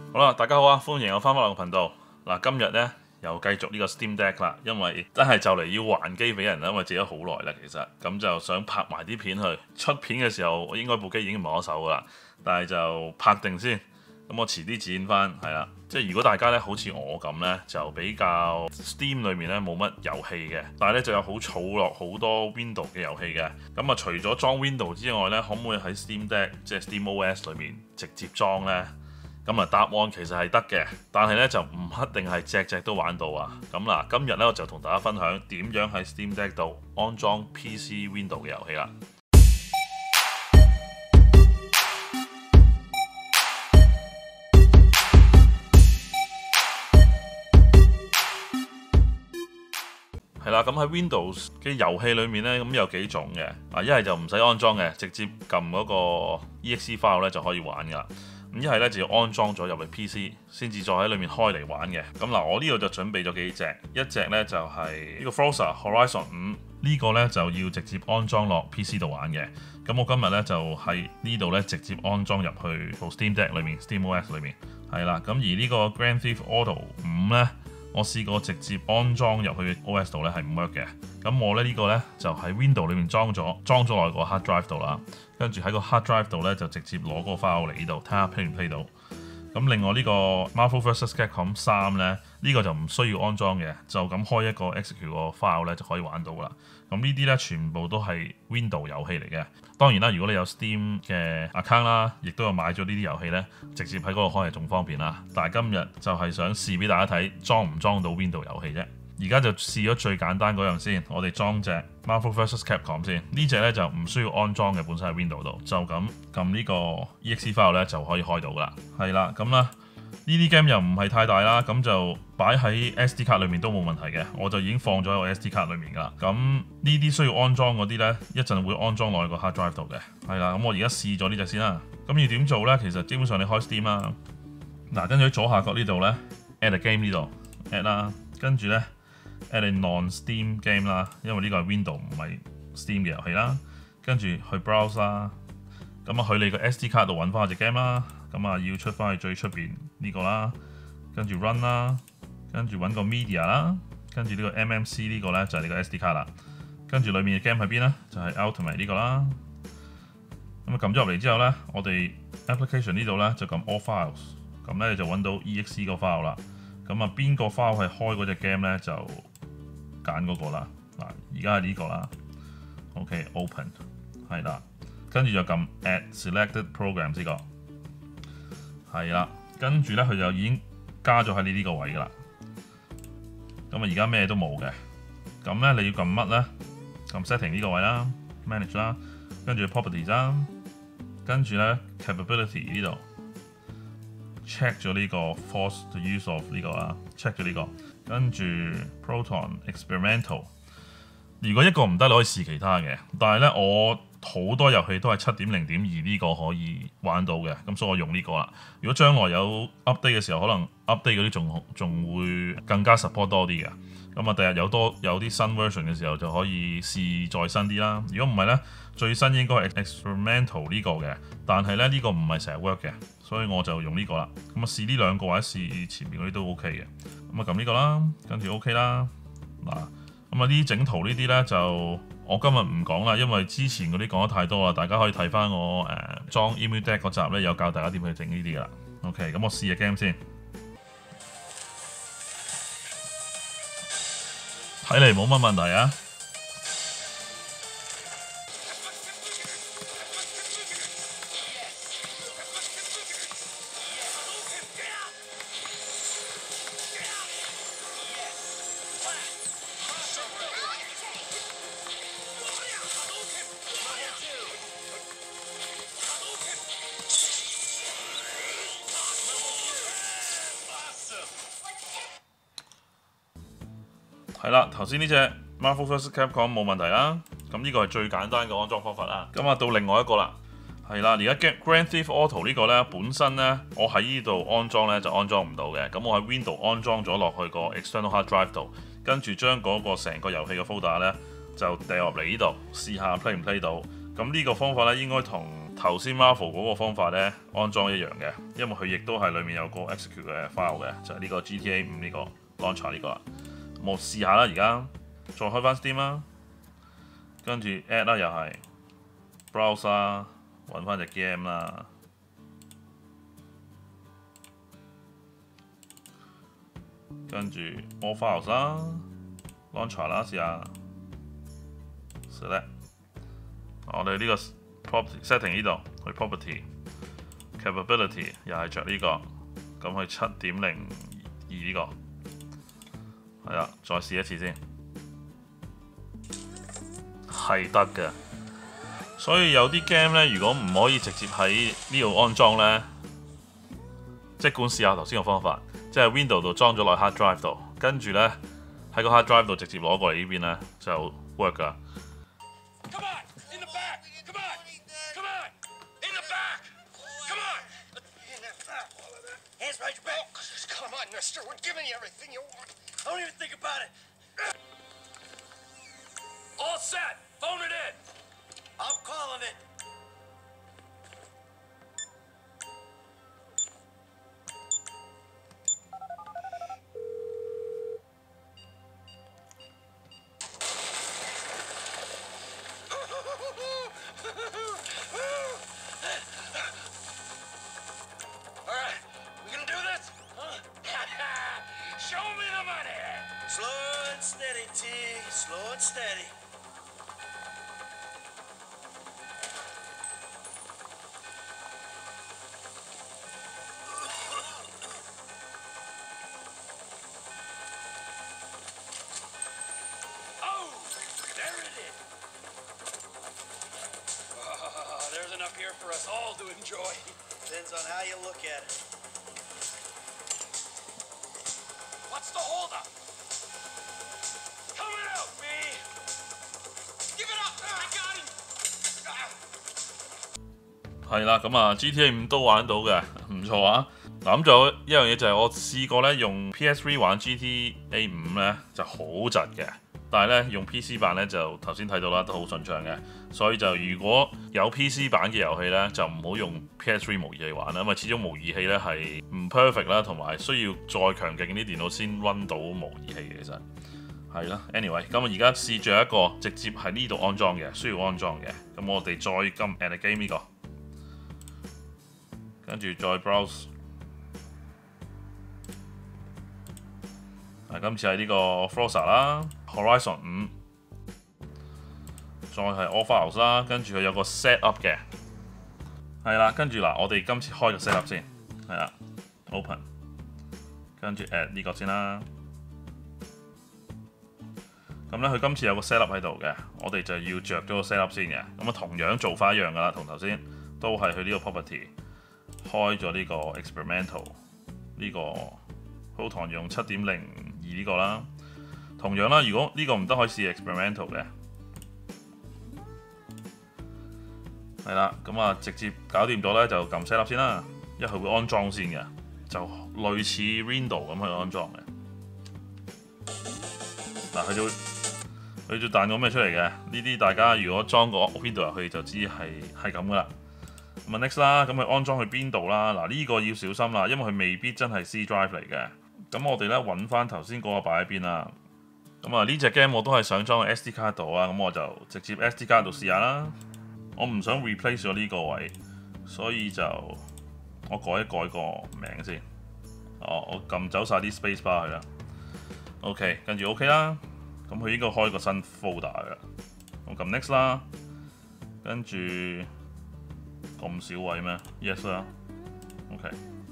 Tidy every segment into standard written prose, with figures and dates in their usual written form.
好啦，大家好啊，歡迎我翻返我個頻道。嗱，今日呢又繼續呢個 Steam Deck 啦，因為真係就嚟要還機俾人啦，因為借咗好耐啦，其實咁就想拍埋啲片去出片嘅時候，我應該部機已經唔係我手噶啦，但係就拍定先，咁我遲啲剪翻係啦。即係如果大家呢好似我咁呢，就比較 Steam 裏面呢冇乜遊戲嘅，但係呢就有好儲落好多 Window 嘅遊戲嘅。咁啊，除咗裝 Window 之外呢，可唔可以喺 Steam Deck 即係 SteamOS 裏面直接裝呢？咁啊，答案其實係得嘅，但係咧就唔一定係隻隻都玩到啊。咁嗱，今日咧我就同大家分享點樣喺 Steam Deck 度安裝 PC Window 嘅遊戲啦。係啦，咁喺 Windows 嘅遊戲裏面咧，咁有幾種嘅。啊，一係就唔使安裝嘅，直接撳嗰個 EXE file 咧就可以玩噶啦。咁一係咧就要安裝咗入去 PC， 先至再喺裏面開嚟玩嘅。咁嗱，我呢度就準備咗幾隻，一隻咧就係呢個 Forza Horizon 5，呢個咧就要直接安裝落 PC 度玩嘅。咁我今日咧就喺呢度咧直接安裝入去部 Steam Deck 裏面 SteamOS 裏面。係啦，咁而呢個 Grand Theft Auto 5咧，我試過直接安裝入去 OS 度咧係唔 work 嘅。咁我咧呢個咧就喺 Window 裏面裝咗落個 hard drive 度啦，跟住喺個 hard drive 度咧就直接攞個 file 嚟呢度睇下 play 唔 play 到。咁另外呢個 Marvel vs Capcom 3咧，呢個就唔需要安裝嘅，就咁開一個 execute 個 file 咧就可以玩到啦。咁呢啲咧全部都係 Window 遊戲嚟嘅。當然啦，如果你有 Steam 嘅 account 啦，亦都有買咗呢啲遊戲咧，直接喺嗰度開係仲方便啦。但係今日就係想試俾大家睇裝唔裝到 Window 遊戲啫。而家就試咗最簡單嗰樣先，我哋裝隻 Marvel vs Capcom 先。呢隻咧就唔需要安裝嘅，本身喺 Window 度，就咁撳呢個 EXE file 咧就可以開到噶啦。係啦，咁啦，呢啲 game 又唔係太大啦，咁就擺喺 SD 卡裏面都冇問題嘅。我就已經放咗喺個 SD 卡裏面噶啦。咁呢啲需要安裝嗰啲咧，一陣會安裝落去個 hard drive 度嘅。係啦，咁我而家試咗呢隻先啦。咁要點做咧？其實基本上你開 Steam 啦，嗱，跟住喺左下角呢度咧 ，add a game 呢度 add 啦，跟住咧。add a non-Steam game 啦，因為呢個係 Window 唔係 Steam 嘅遊戲啦。跟住去 browse 啦，咁啊去你個 SD 卡度揾翻隻 game 啦。咁啊要出翻去最出邊呢個啦，跟住 run 啦，跟住揾個 media 啦，跟住呢個 MMC 呢個咧就係你個 SD 卡啦。跟住裡面嘅 game 喺邊咧？就係 Ultimate 呢個啦。咁啊撳咗入嚟之後咧，我哋 application 呢度咧就撳 all files， 咁咧就揾到 EXE 個 file 啦。咁啊，邊個 file 係開嗰隻 game 咧，就揀嗰個啦。嗱，而家係呢個啦。OK，open 係啦，跟住就撳 add selected programs 呢個係啦，跟住咧佢就已經加咗喺你呢個位噶啦。咁啊，而家咩都冇嘅。咁咧你要撳乜咧？撳 setting 呢個位啦 ，manage 啦，跟住 properties 啦，跟住咧 capability 呢度。check 咗呢個 force the use of 呢個啦 ，check 咗呢個，跟住 Proton Experimental。如果一個唔得，你可以試其他嘅。但係咧，我好多遊戲都係 7.0.2 呢個可以玩到嘅，咁所以我用呢個啦。如果將來有 update 嘅時候，可能 update 嗰啲仲會更加 support 多啲嘅。咁啊，第日有啲新 version 嘅時候就可以試再新啲啦。如果唔係咧，最新應該係 Experimental 呢個嘅，但係咧呢個唔係成日 work 嘅，所以我就用呢個啦。咁啊試呢兩個或者試前面嗰啲都 OK 嘅。咁啊撳呢個啦，跟住 OK 啦。嗱，咁啊呢整圖呢啲咧就我今日唔講啦，因為之前嗰啲講得太多啦，大家可以睇翻我裝 EmuDeck 嗰集咧，有教大家點去整呢啲噶啦。OK，咁我試下 game 先。睇嚟冇乜問題啊！係啦，頭先呢隻 Marvel vs Capcom 冇問題啦，咁呢個係最簡單嘅安裝方法啦。咁啊到另外一個啦，係啦，而家 Grand Theft Auto 呢個咧本身咧，我喺呢度安裝咧就安裝唔到嘅。咁我喺 Window 安裝咗落去個 External Hard Drive 度，跟住將嗰個成個遊戲嘅 folder 咧就掉入嚟呢度試下 play 唔 play 到。咁呢個方法咧應該同頭先 Marvel 嗰個方法咧安裝一樣嘅，因為佢亦都係裡面有個 execute 嘅 file 嘅，就係呢個 GTA 5呢個 launcher 呢個啦。我試下啦，而家再開翻 Steam 啦，跟住 add 啦又係 browse 啦，揾翻隻 game 啦，跟住 all files 啦 ，launcher 啦，試下 select， 我哋呢個 property setting 呢度去 property capability 又係着呢個，咁去7.02呢個。係啦，再試一次先，係得嘅。所以有啲 game 咧，如果唔可以直接喺呢度安裝咧，即管試下頭先個方法，即係 Windows 度裝咗落 hard drive 度，跟住咧喺個 hard drive 度直接攞過嚟呢邊咧就 work 㗎。 Mister, we're giving you everything you want. Don't even think about it. All set. Phone it in. I'm calling it. All right, we gonna do this? Show me the money! Slow and steady, T. Slow and steady. Oh, there it is. There's enough here for us all to enjoy. Depends on how you look at it. What's the holdup? Coming out, B. Give it up! I got him. 係啦，咁啊 GTA 5都玩到嘅，唔錯啊！嗱咁仲有一樣嘢就係我試過咧用 PS3 玩 GTA 5咧就好窒嘅，但係咧用 PC 版咧就頭先睇到啦，都好順暢嘅。所以就如果有 PC 版嘅遊戲咧，就唔好用 PS3 模擬器玩啦，因為始終模擬器咧係唔 perfect 啦，同埋需要再強勁啲電腦先 run 到模擬器嘅。其實係啦 ，anyway， 咁我而家試著一個直接喺呢度安裝嘅，需要安裝嘅。咁我哋再撳 Add Game 呢個，跟住再 browse。今次係呢個 Forza 啦 ，Horizon 5，再係 All Files 啦，跟住佢有個 set up 嘅，係啦，跟住嗱，我哋今次開個 set up 先，係啦 ，open， 跟住 add 呢個先啦。咁咧，佢今次有個 set up 喺度嘅，我哋就要着咗個 set up 先嘅。咁啊，同樣做法一樣噶啦，同頭先都係去呢個 property 開咗呢個 experimental 呢個好堂用7.02呢個啦。同樣啦，如果呢個唔得，可以試 experimental 嘅。係啦，咁啊直接搞掂咗咧，就撳 set up 先啦，因為佢會安裝先嘅，就類似 Windows 咁去安裝嘅。嗱，佢就彈咗咩出嚟嘅？呢啲大家如果裝個 Windows 入去就知係咁噶啦。咁啊 next 啦，咁佢安裝去邊度啦？嗱，呢個要小心啦，因為佢未必真係 C drive 嚟嘅。咁我哋咧揾翻頭先嗰個擺喺邊啦。咁啊呢隻 game 我都係想裝喺 SD 卡度啊，咁我就直接 SD 卡度試下啦。我唔想 replace 咗呢個位，所以就我改一改個名先。我撳走晒啲 space bar 去啦。OK， 跟住 OK 啦。咁佢應該開個新 folder 嘅。我撳 next 啦，跟住咁少位咩 ？Yes 啦。OK，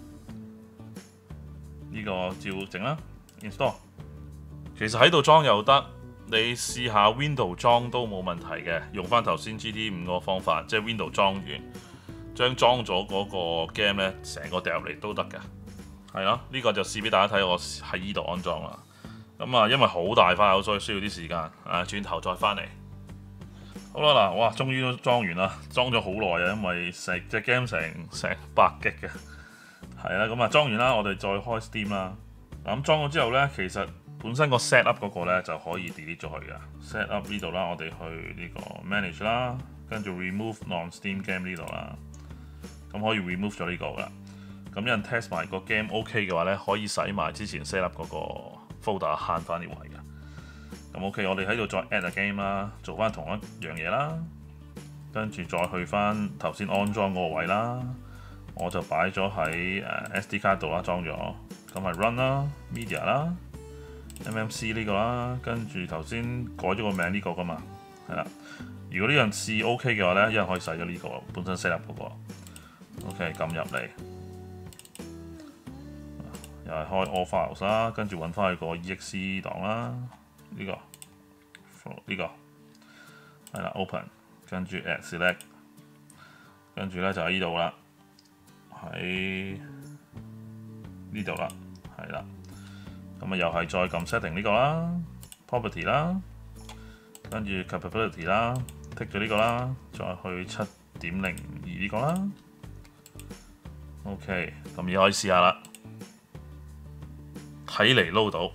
呢個照整啦 ，install。其實喺度裝又得。你試下 Windows 裝都冇問題嘅，用翻頭先 GTA 5個方法，即係 Windows 裝完，將裝咗嗰個 game 咧，成個掉入嚟都得嘅。係咯，呢個就試俾大家睇，我喺依度安裝啦。咁啊，因為好大塊，所以需要啲時間。轉頭再翻嚟。好啦，嗱，哇，終於都裝完啦，裝咗好耐啊，因為成隻 game 成100 G 嘅。係啦，咁啊裝完啦，我哋再開 Steam 啦。嗱，咁裝咗之後咧，其實本身個 set up 嗰個咧就可以 delete 咗佢嘅。set up 呢度啦，我哋去呢個 manage 啦， 跟住 remove non-Steam game 呢度啦，咁可以 remove 咗呢個噶啦。咁有人 test 埋個 game OK 嘅話咧，可以洗埋之前 set up 嗰個 folder 慳翻啲位嘅。咁 OK， 我哋喺度再 add a game 啦，做翻同一樣嘢啦，跟住再去翻頭先安裝嗰個位啦，我就擺咗喺SD 卡度啦，裝咗，咁係 run 啦 ，media 啦 ，MMC 呢個啦，跟住頭先改咗個名呢個噶嘛，係啦。如果呢樣試 OK 嘅話咧，一樣可以洗咗呢個本身 set up 嗰個。OK， 撳入嚟。又係開 All Files 啦，跟住揾翻去個 EXE 檔啦，呢個係啦 Open， 跟住 Add Select， 跟住咧就喺呢度啦，喺呢度啦，係啦，咁啊又係再撳 Setting 呢個啦 ，Property 啦，跟住 Capability 啦 ，tick 咗呢個啦，再去 7.02 呢個啦 ，OK， 咁而家可以試下啦。睇嚟撈到，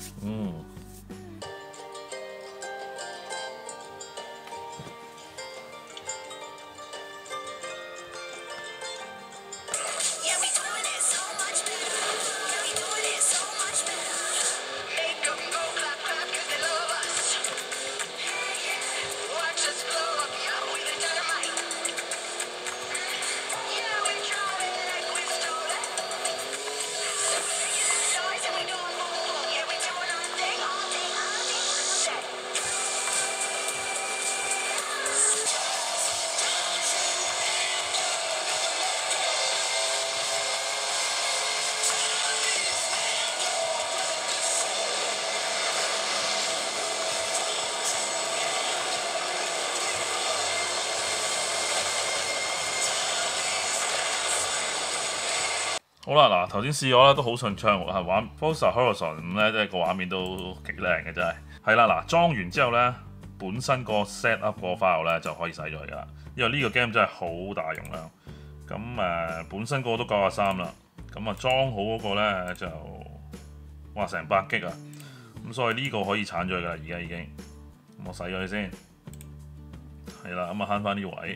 好啦，嗱頭先試咗啦，都好順暢喎，係玩 Forza Horizon 5咧，即係個畫面都幾靚嘅真係。係啦，嗱裝完之後咧，本身個 set up 個 file 咧就可以洗咗佢噶啦，因為呢個 game 真係好大容量。咁本身個都93啦，咁啊裝好嗰個咧就哇成100G啊，咁所以呢個可以鏟咗佢噶啦，而家已經。咁我洗咗佢先，係啦，咁啊慳翻啲位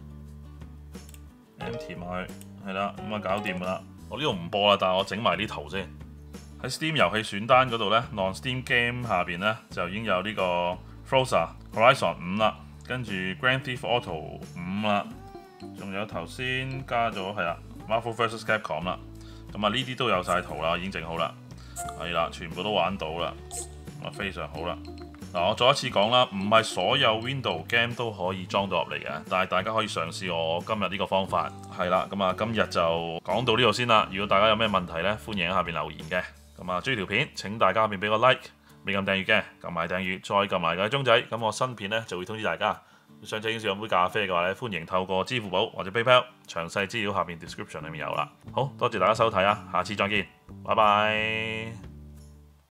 ，empty 埋佢，係啦，咁啊搞掂噶啦。我呢度唔播啦，但係我整埋啲圖先。喺 Steam 遊戲選單嗰度咧 ，Non-Steam Game 下邊咧就已經有呢個 Forza Horizon 5啦，跟住 Grand Theft Auto 5啦，仲有頭先加咗係啦 Marvel vs Capcom 啦，咁啊呢啲都有晒圖啦，已經整好啦，係啦，全部都玩到啦，咁啊非常好啦。嗱，我再一次講啦，唔係所有 Windows game 都可以裝到入嚟嘅，但係大家可以嘗試我今日呢個方法。係啦，咁啊今日就講到呢度先啦。如果大家有咩問題呢，歡迎喺下邊留言嘅。咁啊，中意條片請大家下邊俾個 like， 未撳訂閱嘅撳埋訂閱，再撳埋個鐘仔，咁我新片呢就會通知大家。想請影少飲杯咖啡嘅話呢，歡迎透過支付寶或者 PayPal， 詳細資料下邊 description 裏面有啦。好多謝大家收睇啊，下次再見，拜拜。